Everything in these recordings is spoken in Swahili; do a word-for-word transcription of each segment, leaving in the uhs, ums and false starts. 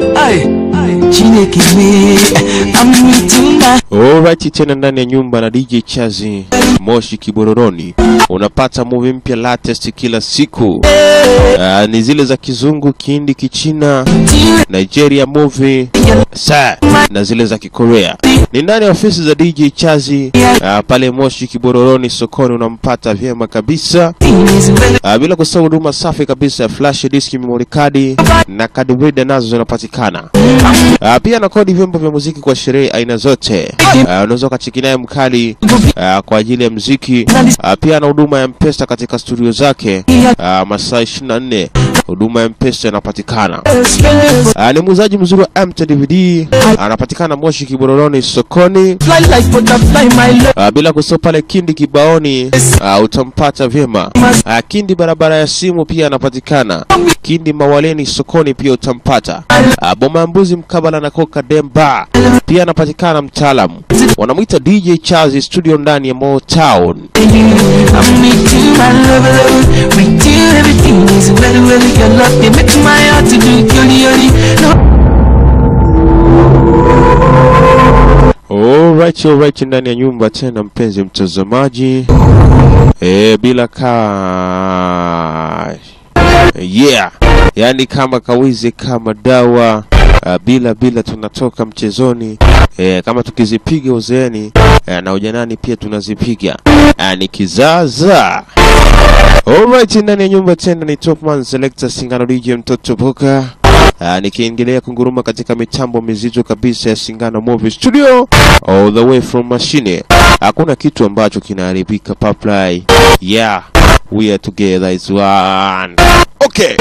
Alright, tena ndani ya nyumba na D J Chazi Moshi Kibororoni. Unapata movie mpya latest kila siku. Uh, ni zile za kizungu, kihindi, kichina, Nigeria movie, sa na zile za kikorea. Ni ndani ya ofisi za D J Chazi uh, pale Moshi Kibororoni sokoni, unampata vyema kabisa. Uh, bila kusahau huduma safi kabisa ya flash disk, memory card na card reader nazo zinapatikana. Uh, pia na kodi vyombo vya muziki kwa sherehe aina zote. Uh, unaweza kucheki naye mkali uh, kwa ajili ya muziki. Uh, pia na huduma ya M-Pesa katika studio zake uh, masaa ishirini na nne. Huduma ya M-Pesa inapatikana. Uh, ni muuzaji mzuri wa M T D V D. Anapatikana uh, Moshi Kibororoni sokoni. Uh, bila kusahau pale Kindi Kibaoni uh, utampata vyema. Uh, Kindi barabara ya simu pia anapatikana. Kindi Mawaleni sokoni pia utampata. Uh, Boma ya Mbuzi mkabala na Coca Demba pia anapatikana mtaalamu. Wanamuita D J Chazi studio ndani ya Motown. Alright, alright, ndani ya nyumba tena mpenzi mtazamaji. Eh, bila ka yeah, yani kama kawizi kama dawa. Uh, bila bila tunatoka mchezoni. Eh, kama tukizipiga uzeeni uh, na ujanani pia tunazipiga. Uh, ni kizaza. Alright, ndani ya nyumba tena ni Topman Selector Singano D J Mtoto Boka. Uh, nikiendelea kunguruma katika mitambo mizito kabisa ya Singano Movie Studio all the way from machine. Hakuna kitu ambacho kinaharibika paplay. Yeah, we are together is one. Okay.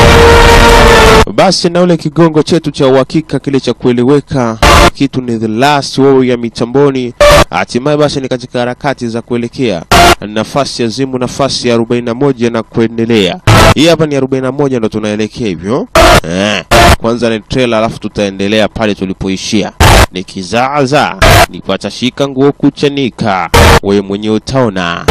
Basi na ule kigongo chetu cha uhakika kile cha kueleweka, kitu ni the last warrior mitamboni. Hatimaye basi ni katika harakati za kuelekea nafasi ya zimu, nafasi ya arobaini na moja na kuendelea. Hii hapa ni arobaini na moja ndo tunaelekea hivyo. Eh, kwanza ni trailer alafu tutaendelea pale tulipoishia. Ni kizaza, nipata shika nguo kuchanika, wewe mwenyewe utaona.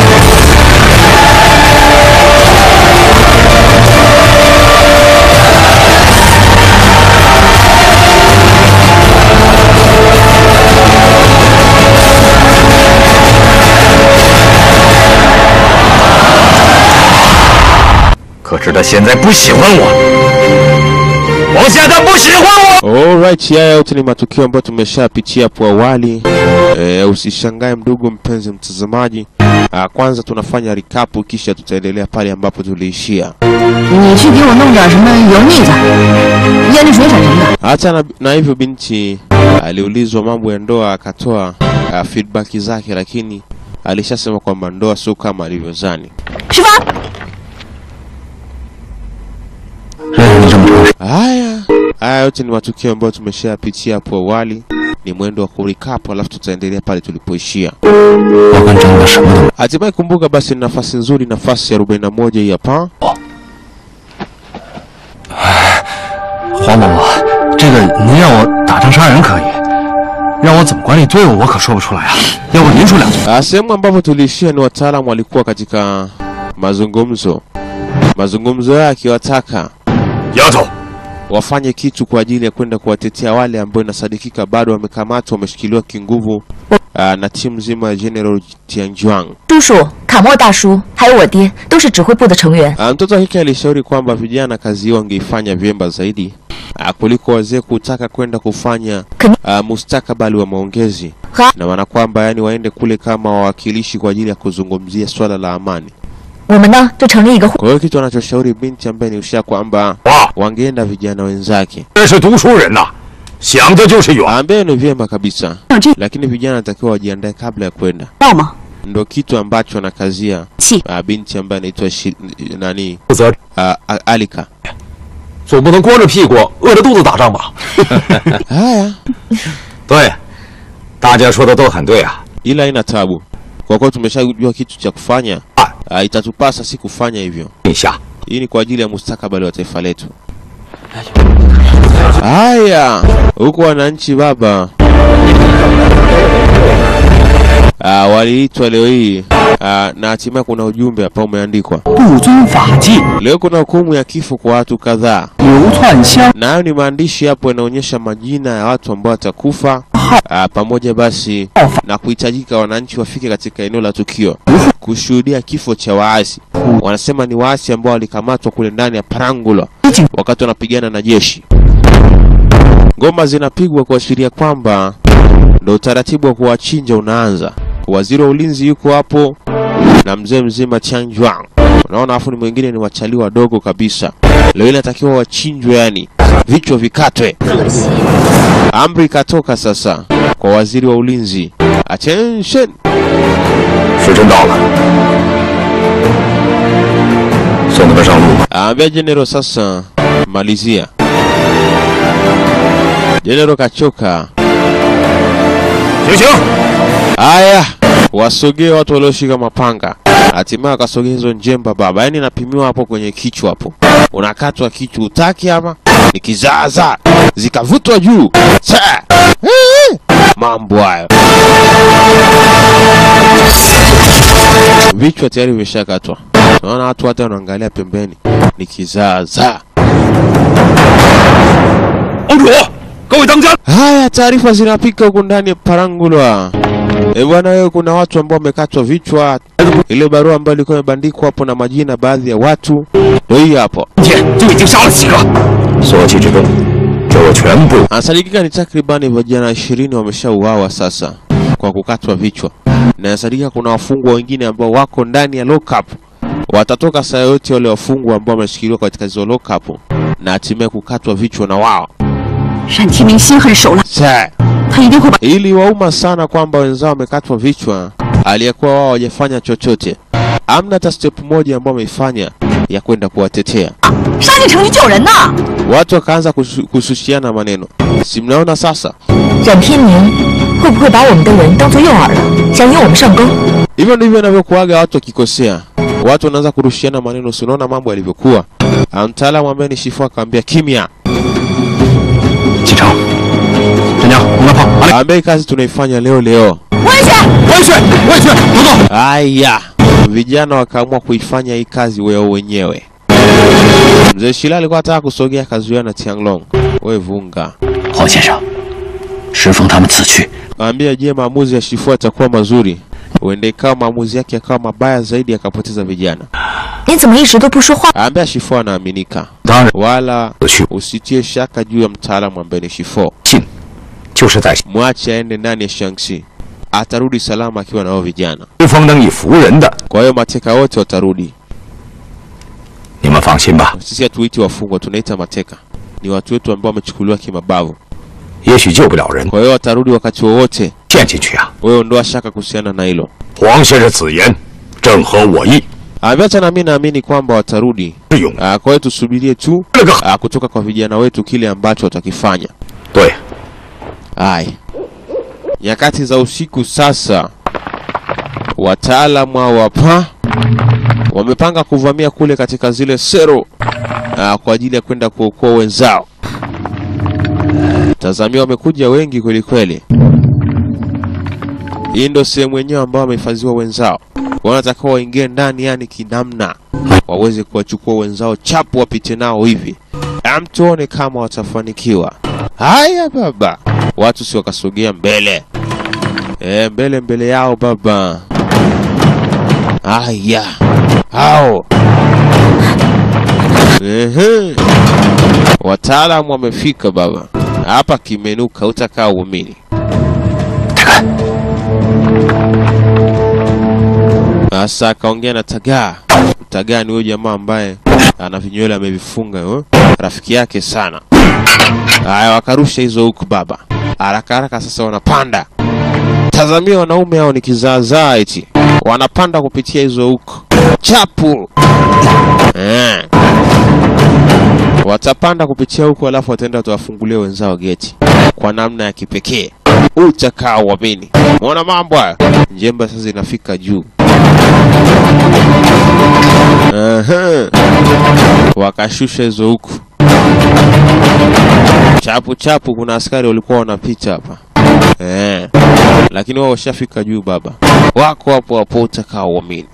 Alright, haya yote ni matukio ambayo tumeshapitia hapo awali. E, usishangae mdogo mpenzi mtazamaji. A, kwanza tunafanya recap kisha tutaendelea pale ambapo tuliishia. Hata na, na hivyo binti aliulizwa mambo ya ndoa akatoa uh, feedback zake, lakini alishasema kwamba ndoa sio kama alivyozani. Haya, haya yote ni matukio ambayo tumeshapitia hapo awali. Ni mwendo wa kurecap alafu tutaendelea pale tulipoishia. Hatimaye kumbuka basi ni nafasi nzuri, nafasi ya arobaini na moja hii hapa. Huang伯伯，这个您让我打仗杀人可以，让我怎么管理队伍我可说不出来啊。要不您说两句。 Ah, sehemu ambapo tuliishia ni wataalamu walikuwa katika mazungumzo. Mazungumzo yao akiwataka Yato wafanye kitu kwa ajili ya kwenda kuwatetea wale ambao inasadikika bado wamekamatwa, wameshikiliwa kinguvu na timu nzima ya General Tianjuang. 叔叔、卡莫大叔还有我爹都是指挥部的成员。 Mtoto hiki alishauri kwamba vijana kazi yao wangeifanya vyema zaidi kuliko wazee kutaka kwenda kufanya uh, mustakabali wa maongezi. Na maana kwamba yani waende kule kama wawakilishi kwa ajili ya kuzungumzia swala la amani. 我们呢就成立一个。 Kwa hiyo kitu anachoshauri binti ambaye ni usha kwamba wangeenda vijana wenzake. 这是读书人呐，想的就是远。 Ambaye ni vyema kabisa. Lakini vijana natakiwa wajiandae kabla ya kwenda. 到吗？ Ndio kitu ambacho anakazia uh, binti ambaye anaitwa nani? Uh, Alika. 总不能光着屁股饿着肚子打仗吧？ Haya. 对，大家说的都很对啊。 Ila ina tabu. Kwa kuwa tumeshajua kitu cha kufanya, uh, itatupasa si kufanya hivyo. Hii ni kwa ajili ya mustakabali wa taifa letu. Haya, huko wananchi baba. uh, waliitwa leo hii uh, na hatimaye kuna ujumbe hapa umeandikwa. Leo kuna hukumu ya kifo kwa watu kadhaa. Na hayo ni maandishi hapo yanaonyesha majina ya watu ambao watakufa uh, pamoja basi na kuhitajika wananchi wafike katika eneo la tukio kushuhudia kifo cha waasi. Wanasema ni waasi ambao walikamatwa kule ndani ya Parangulwa wakati wanapigana na jeshi. Ngoma zinapigwa kuashiria kwamba ndio utaratibu wa kuwachinja unaanza. Waziri wa ulinzi yuko hapo na mzee mzima Chang Juang. Unaona afu ni mwingine ni wachali wadogo kabisa. Leo inatakiwa wachinjwe, yani vichwa vikatwe. Amri katoka sasa kwa waziri wa ulinzi. Attention. Ambia General sasa malizia. General kachoka. Aya, wasogee watu walioshika mapanga. Hatimaye akasogea hizo njemba baba. Yaani napimiwa hapo kwenye kichwa hapo. Unakatwa kichwa utaki ama ni kizaza. Zikavutwa juu. Cha! Mambo hayo. Vichwa tayari vimeshakatwa. Naona watu hata wanaangalia pembeni. Ni kizaza. Haya, taarifa zinapika huko ndani ya Parangulwa. E bwana wewe, kuna watu ambao wamekatwa vichwa. Ile barua ambayo ilikuwa imebandikwa hapo na majina baadhi ya watu ndio hii hapo. Asadikika ni takribani vijana ishirini wameshauawa sasa kwa kukatwa vichwa. Na asadikika kuna wafungwa wengine ambao wako ndani ya lockup. Watatoka saa yote wale wafungwa ambao wameshikiliwa katika hizo lockup na hatimaye kukatwa vichwa na wao. Ili wauma sana kwamba wenzao wamekatwa vichwa, aliyekuwa wao hawajafanya chochote. Amna hata step moja ambao wameifanya ya kwenda kuwatetea. Watu wakaanza kushushiana maneno. Si mnaona sasa? Hivyo ndivyo inavyokuaga watu wakikosea. Watu wanaanza kurushiana maneno. Si unaona mambo yalivyokuwa? Mtaalamu ambaye ni Shifu akaambia kimya. Ambaye kazi tunaifanya leo leo. Aya, vijana wakaamua kuifanya hii kazi wao wenyewe. Mzee Shila alikuwa anataka kusogea kazuia na Tianglong. Wewe vunga. Ambia je, maamuzi ya Shifu atakuwa mazuri? Uende kama maamuzi yake yakawa mabaya zaidi akapoteza vijana. Ambia Shifu anaaminika. Wala usitie shaka juu ya mtaalamu ambaye ni Shifu. Mwache aende ndani ya Shaanxi. Atarudi salama akiwa na wao vijana. Kwa hiyo mateka wote watarudi. Sisi hatuiti wafungwa, tunaita mateka. Ni watu wetu ambao wamechukuliwa kimabavu. Kwa hiyo watarudi wakati wowote. Wewe ondoa shaka kuhusiana na hilo. Abiacha na mimi naamini kwamba watarudi. Kwa hiyo tusubirie tu kutoka kwa vijana wetu kile ambacho watakifanya. Hai. Nyakati za usiku sasa. Wataalamu hapa wamepanga kuvamia kule katika zile sero aa, kwa ajili ya kwenda kuokoa wenzao. Tazamia wamekuja wengi kweli kweli. Hii ndio sehemu yenyewe ambao wamehifadhiwa wenzao. Wanataka waingie ndani, yani kinamna waweze kuwachukua wenzao chapu wapite nao hivi. Amtuone kama watafanikiwa. Haya baba. Watu si wakasogea mbele. Eh, mbele mbele yao baba. Haya. Hao. Ehe. Wataalamu wamefika baba. Hapa kimenuka, utakaa uamini. Asa kaongea na Tagaa. Tagaa ni huyo jamaa ambaye ana vinywele amevifunga, eh? Rafiki yake sana. Haya, wakarusha hizo huku baba. Haraka haraka sasa wanapanda. Tazamia wanaume hao ni kizaazaa eti. Wanapanda kupitia hizo huku. Chapu. Eh. Watapanda kupitia huku alafu wataenda tuwafungulie wenzao geti. Kwa namna ya kipekee. Utakaa uamini. Muona mambo haya? Njemba sasa inafika juu. Aha. Wakashusha hizo huku. Chapu chapu, kuna askari walikuwa wanapita hapa. Eh. Lakini wao washafika juu baba. Wako hapo hapo utakaoamini.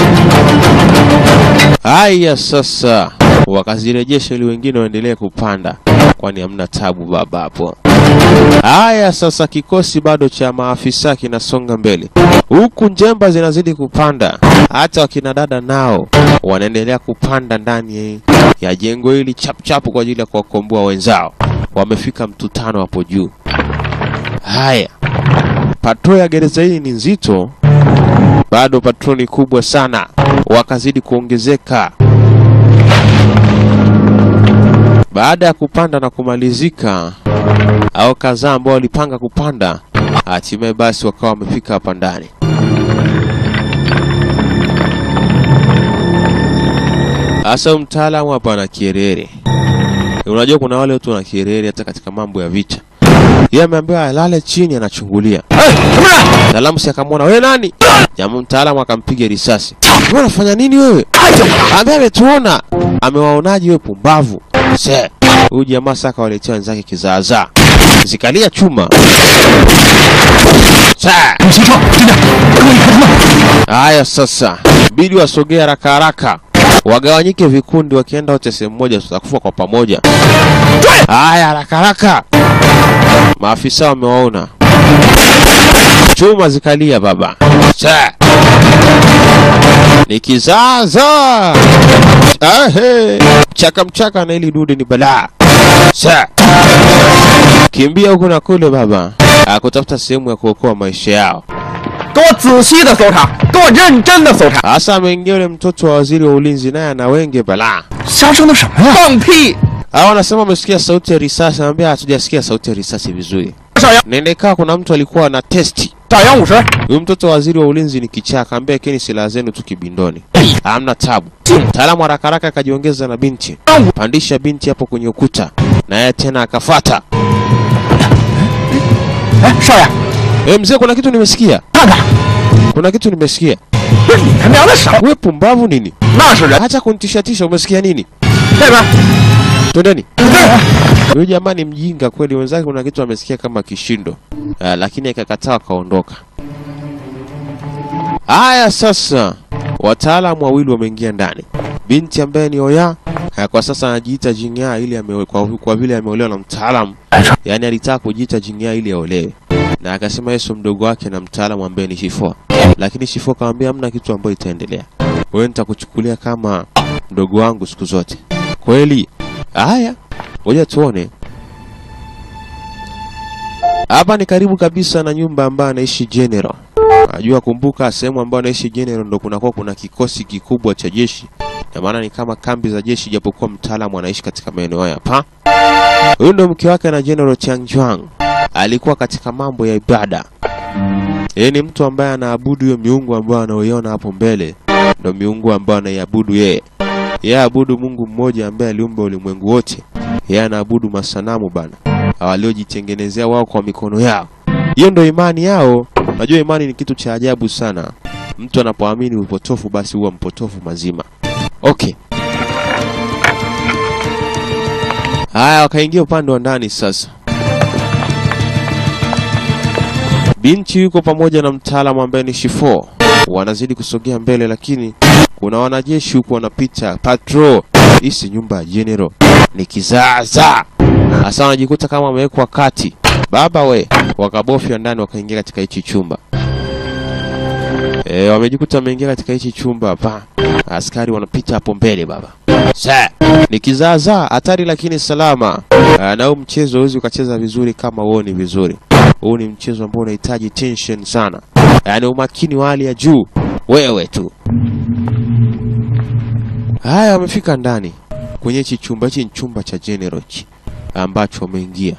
Haya sasa wakazirejesha ili wengine waendelee kupanda kwani hamna tabu baba hapo. Haya sasa kikosi bado cha maafisa kinasonga mbele. Huku njemba zinazidi kupanda. Hata wakina dada nao wanaendelea kupanda ndani ya jengo hili chap chapu kwa ajili ya kuwakomboa wenzao. Wamefika mtutano hapo juu. Haya. Patrol ya gereza hili ni nzito. Bado patroni kubwa sana. Wakazidi kuongezeka. Baada ya kupanda na kumalizika, au kadhaa ambao walipanga kupanda, hatimaye basi wakawa wamefika hapa ndani. Asa mtaalamu hapa na kierere. Unajua kuna wale watu wana kierere hata katika mambo ya vita. Yeye ameambiwa alale chini anachungulia. Mtaalamu si akamwona, "Wewe nani?" Jamaa mtaalamu akampiga risasi. "Wewe unafanya nini wewe?" Ambaye ametuona. Amewaonaje wewe pumbavu? Se. Huyu jamaa saka waletea wenzake kizaazaa. Zikalia chuma. Sa. Haya sasa. Bidi wasogea haraka haraka. Wagawanyike vikundi wakienda wote sehemu moja tutakufa kwa pamoja. Haya haraka haraka. Maafisa wamewaona. Chuma zikalia baba. Sa. Nikizaza. Ahe. Chaka mchaka na ili dude ni balaa. Sa. Kimbia huko na kule baba. Akutafuta sehemu ya kuokoa maisha yao. Asa ameingia yule mtoto wa waziri wa ulinzi naye ana wenge balaa. Hao wanasema wamesikia sauti ya risasi, anambia hatujasikia sauti ya risasi vizuri. Nendeka kuna mtu alikuwa na testi. Huyu mtoto wa waziri wa ulinzi ni kichaa, akaambia keni silaha zenu tu kibindoni. Hamna tabu. Mtaalamu haraka haraka akajiongeza na binti. Pandisha binti hapo kwenye ukuta. Na yeye tena akafuata. Eh, Shaya. Eh, mzee kuna kitu nimesikia. Kuna kitu nimesikia. Wewe pumbavu nini? Acha kunitishatisha, umesikia nini? Twendeni. Huyu jamaa ni mjinga kweli, wenzake kuna kitu amesikia kama kishindo. Uh, lakini akakataa kaondoka. Haya sasa, wataalamu wawili wameingia ndani. Binti ambaye ni Oya, kwa sasa anajiita Jingya ili ame kwa, kwa vile ameolewa na mtaalamu. Yaani alitaka kujiita Jingya ili aolewe. Na akasema Yesu mdogo wake na mtaalamu ambaye ni Shifo. Lakini Shifo akamwambia hamna kitu ambacho itaendelea. Wewe nitakuchukulia kama mdogo wangu siku zote. Kweli? Haya, ngoja tuone. Hapa ni karibu kabisa na nyumba ambayo anaishi General. Najua kumbuka sehemu ambayo anaishi General ndo kunakuwa kuna kikosi kikubwa cha jeshi. Na maana ni kama kambi za jeshi japokuwa mtaalamu anaishi katika maeneo hapa. Huyu ndo mke wake na General Changjuang. Alikuwa katika mambo ya ibada. Yeye ni mtu ambaye anaabudu hiyo miungu ambayo anaoiona hapo mbele. Ndo miungu ambayo anaiabudu yeye. Yeye abudu Mungu mmoja ambaye aliumba ulimwengu wote. Yeye anaabudu masanamu bana. Waliojitengenezea wao kwa mikono yao. Hiyo ndo imani yao. Najua imani ni kitu cha ajabu sana. Mtu anapoamini upotofu basi huwa mpotofu mazima. Okay. Haya, wakaingia upande wa ndani sasa. Binti yuko pamoja na mtaalamu ambaye ni Shifo. Wanazidi kusogea mbele lakini kuna wanajeshi huko wanapita patrol. Hii si nyumba ya General. Ni kizaza. Sasa wanajikuta kama wamewekwa kati. Baba we, wakabofya ndani wakaingia katika hichi chumba. Eh, wamejikuta wameingia katika hichi chumba hapa. Askari wanapita hapo mbele baba. Sasa, ni kizaza hatari lakini salama. Aa, na huu mchezo huwezi ukacheza vizuri kama uoni vizuri. Huu ni mchezo ambao unahitaji tension sana. Yaani umakini wa hali ya juu. Wewe tu. Haya, wamefika ndani. Kwenye hichi chumba, hichi ni chumba cha General ambacho wameingia.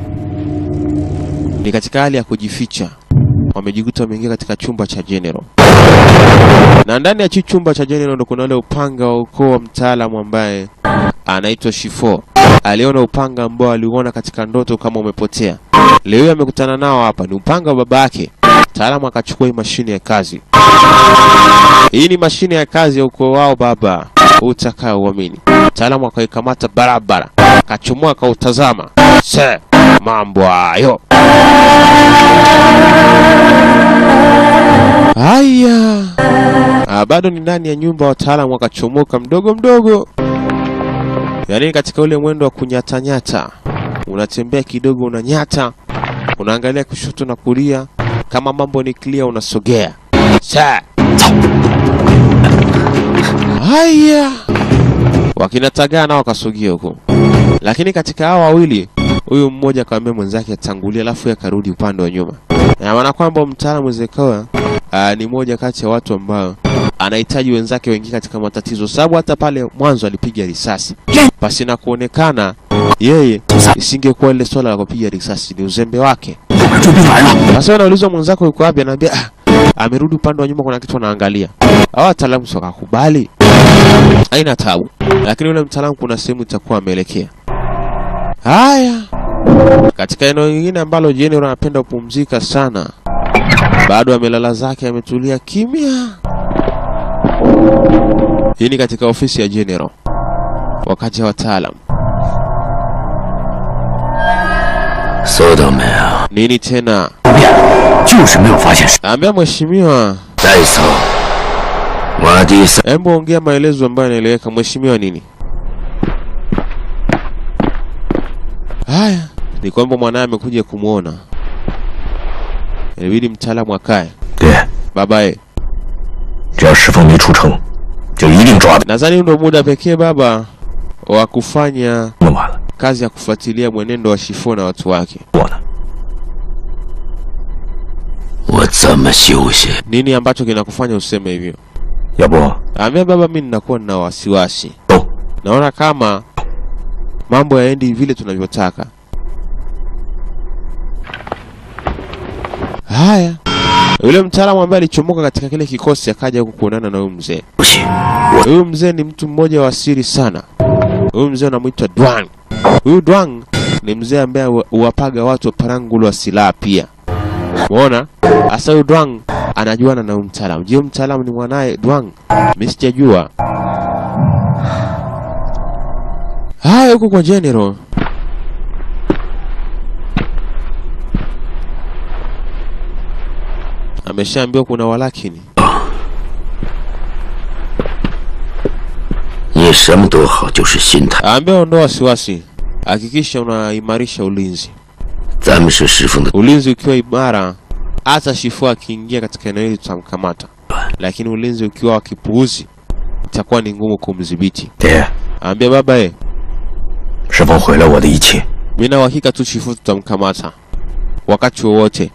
Ni katika hali ya kujificha. Wamejikuta wameingia katika chumba cha General. Na ndani ya chumba cha General ndo kuna ule upanga wa ukoo wa mtaalamu ambaye anaitwa Shifo. Aliona upanga ambao aliuona katika ndoto kama umepotea. Leo amekutana nao hapa, ni upanga wa babake. Mtaalamu akachukua hii mashine ya kazi. Hii ni mashine ya kazi ya ukoo wao baba. Utakao uamini. Mtaalamu akaikamata barabara. Akachomoa akautazama. Sasa Mambo hayo. Haya. Ah, bado ni ndani ya nyumba, wataalamu wakachomoka mdogo mdogo. Yaani katika ule mwendo wa kunyatanyata. Unatembea kidogo unanyata. Unaangalia kushoto na kulia, kama mambo ni clear unasogea. Sa. Haya. Wakinatagana wakasogea huko. Lakini katika hao wawili, huyu mmoja akamwambia mwenzake atangulia, alafu yakarudi upande wa nyuma. Na maana kwamba mtaalamu Zekawa ni moja kati ya watu ambao anahitaji wenzake wengi katika matatizo, sababu hata pale mwanzo alipiga risasi pasi na kuonekana yeye, isingekuwa ile swala la kupiga risasi, ni uzembe wake. Sasa anaulizwa mwenzako yuko wapi, anaambia ah, amerudi upande wa nyuma, kuna kitu anaangalia. Hao wataalamu sio wakakubali, haina tabu, lakini yule mtaalamu kuna sehemu itakuwa ameelekea. Haya, katika eneo lingine ambalo General anapenda kupumzika sana, bado amelala zake, ametulia kimya. Hii ni katika ofisi ya General, wakati wa wataalamu. Nini tena? Ambia mheshimiwa. Hebu ongea maelezo ambayo yanaeleweka. Mheshimiwa nini? Haya, ni kwamba mwanae amekuja kumuona. Inabidi mtaalamu akae. Babae. Nadhani ndio muda pekee baba wa kufanya kazi ya kufuatilia mwenendo wa Shifo na watu wake. Nini ambacho kinakufanya useme hivyo? Ambia baba, mimi ninakuwa na wasiwasi. Naona kama mambo yaendi vile tunavyotaka. Haya. Yule mtaalamu ambaye alichomoka katika kile kikosi akaja huko kuonana na huyu mzee. Huyu mzee ni mtu mmoja wa siri sana. Huyu mzee anamuitwa Dwang. Huyu Dwang ni mzee ambaye huwapaga watu parangulo wa silaha pia. Umeona? Asa huyu Dwang anajuana na huyu mtaalamu. Je, mtaalamu ni mwanae Dwang? Mimi sijajua. Haya, huko kwa General. Ameshaambiwa kuna walakini. Ambia ondoa wasiwasi. Hakikisha unaimarisha ulinzi. Ulinzi ukiwa imara, hata Shifo akiingia katika eneo hili tutamkamata. Lakini ulinzi ukiwa wa kipuuzi, itakuwa ni ngumu kumdhibiti. Ambia baba eh. Mimi na uhakika tu Shifo tutamkamata wakati wowote.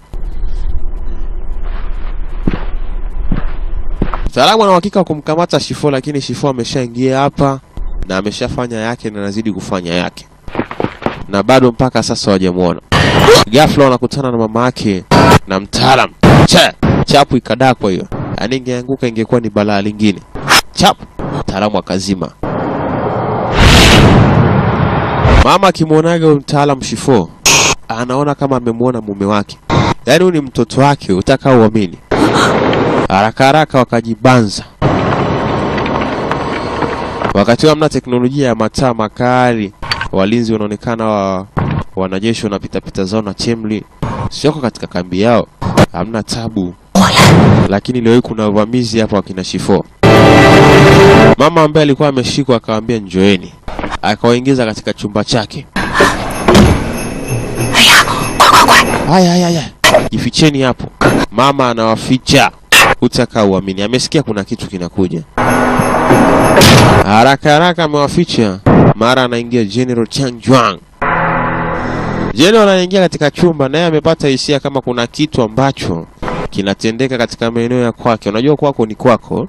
Salamu na uhakika kumkamata Shifo, lakini Shifo ameshaingia hapa na ameshafanya yake na anazidi kufanya yake. Na bado mpaka sasa hawajamuona. Ghafla wanakutana na mama yake na mtaalamu. Cha, chapu ikadaa kwa hiyo. Yaani ingeanguka ingekuwa ni balaa lingine. Chapu, mtaalamu akazima. Mama akimuonaga mtaalamu Shifo, anaona kama amemuona mume wake. Yaani huyu ni mtoto wake, utakao uamini. Haraka haraka wakajibanza. Wakati wa mna teknolojia ya mataa makali, walinzi wanaonekana wa wanajeshi wanapita pita zao na chemli. Sioko katika kambi yao, hamna tabu. Lakini leo kuna uvamizi hapa wakina Shifo. Mama ambaye alikuwa ameshikwa akawaambia njoeni. Akawaingiza katika chumba chake. Haya haya haya. Jificheni hapo. Mama anawaficha. Utaka uamini. Amesikia kuna kitu kinakuja. Haraka haraka amewaficha. Mara anaingia General Chang Juang. General anaingia katika chumba naye amepata hisia kama kuna kitu ambacho kinatendeka katika maeneo ya kwake. Unajua kwako ni kwako.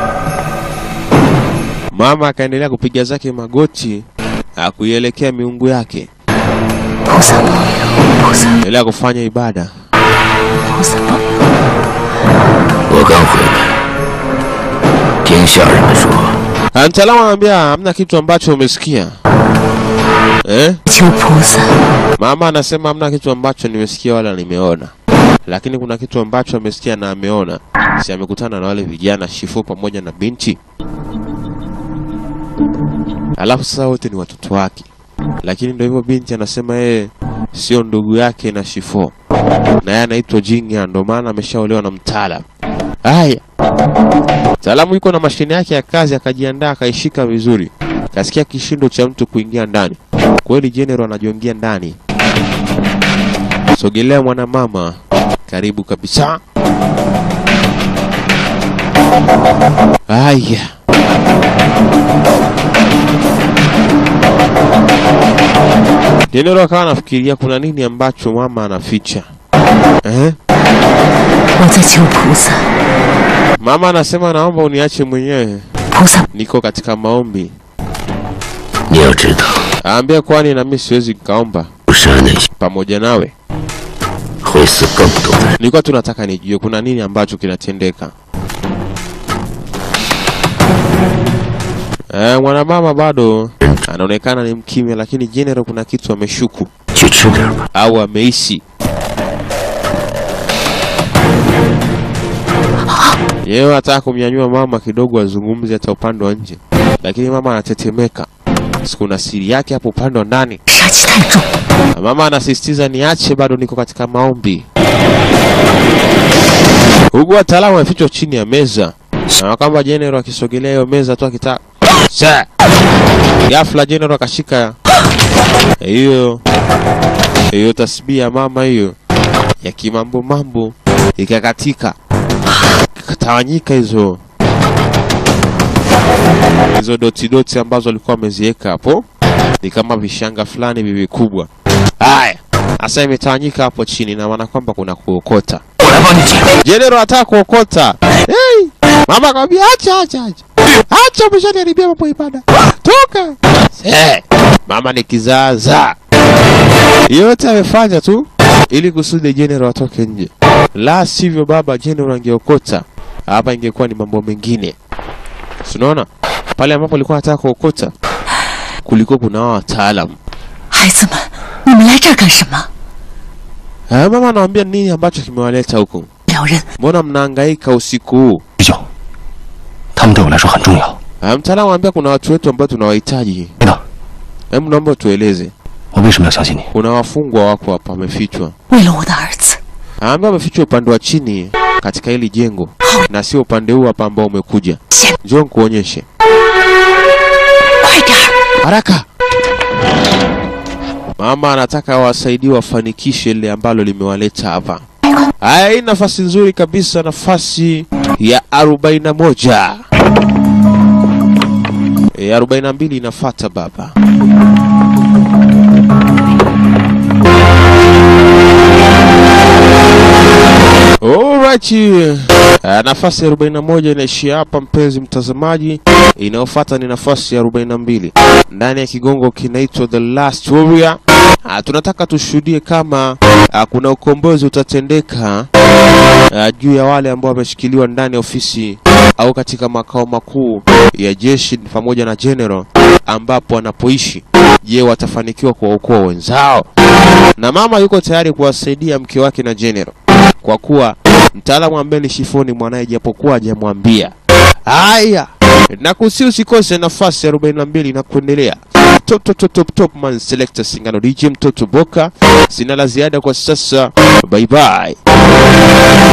Mama akaendelea kupiga zake magoti akuielekea miungu yake. Endelea kufanya ibada. Mtaalamu anambia hamna kitu ambacho umesikia. Eh? Mama anasema hamna kitu ambacho nimesikia wala nimeona. Lakini kuna kitu ambacho amesikia na ameona. Si amekutana na wale vijana Shifo pamoja na binti. Alafu sasa wote ni watoto wake. Lakini ndio hivyo binti anasema yeye sio ndugu yake na Shifo. Na yeye anaitwa Jingya, ndo maana ameshaolewa na mtaalamu. Haya. Mtaalamu yuko na mashine yake ya kazi, akajiandaa akaishika vizuri. Kasikia kishindo cha mtu kuingia ndani. Kweli General anajiongea ndani. Sogelea mwana mama. Karibu kabisa. Haya. General akawa anafikiria kuna nini ambacho mama anaficha. Eh? Mama anasema naomba uniache mwenyewe. Niko katika maombi. Aambia kwani na mimi siwezi kaomba pamoja nawe. Nilikuwa tunataka nijue kuna nini ambacho kinatendeka. Eh, mwana mama bado anaonekana ni mkimya, lakini General kuna kitu ameshuku au ameishi. Yeye anataka kumnyanyua mama kidogo azungumze hata upande wa nje, lakini mama anatetemeka. Sikuna siri yake hapo upande wa ndani. Mama anasisitiza niache, bado niko katika maombi. Huku wataalamu wamefichwa chini ya meza. Na kama General akisogelea hiyo meza tu akitaka. Sasa ghafla General akashika hiyo hiyo tasbih ya mama hiyo ya kimambo mambo ikakatika. Katawanyika hizo hizo doti doti ambazo alikuwa ameziweka hapo, ni kama vishanga fulani bibi kubwa. Haya, sasa imetawanyika hapo chini, na maana kwamba kuna kuokota. General ataka kuokota. Hey! Mama akamwambia acha acha acha. Acha umeshaniharibia mambo ibada. Toka. Eh, mama ni kizaza. Yote amefanya tu ili kusudi General atoke nje. La sivyo baba General angeokota. Hapa ingekuwa ni mambo mengine. Unaona? Pale ambapo alikuwa anataka kuokota kuliko kuna wataalamu. Haizema, mmeleta kanshima? Ah, mama anawaambia nini ambacho kimewaleta huko? Mbona mnahangaika usiku huu? Ah, mtaalamu anambia kuna watu wetu ambao tunawahitaji. Hebu naomba tueleze. Kuna wafungwa wako hapa wamefichwa. Anambia wamefichwa upande wa chini katika hili jengo na sio upande huu hapa ambao umekuja. Njoo nikuonyeshe. Haraka. Mama anataka wasaidie wafanikishe ile ambalo limewaleta hapa. Haya, hii nafasi nzuri kabisa, nafasi ya arobaini na moja. E, arobaini na mbili inafuata baba. Alright. Uh, nafasi ya arobaini na moja inaishia hapa mpenzi mtazamaji. Inayofuata ni nafasi ya arobaini na mbili. Ndani ya kigongo kinaitwa The Last Warrior. Uh, tunataka tushuhudie kama uh, kuna ukombozi utatendeka uh, juu ya wale ambao wameshikiliwa ndani ya ofisi au katika makao makuu ya jeshi pamoja na General ambapo wanapoishi. Je, watafanikiwa kuwaokoa wenzao? Na mama yuko tayari kuwasaidia mke wake na General, kwa kuwa mtaalamu ambaye ni Shifoni mwanae japokuwa hajamwambia. Haya, na kusi usikose nafasi ya arobaini na mbili na kuendelea. Top top top top top man selector Singano D J Mtoto Boka. Sina la ziada kwa sasa. Bye bye.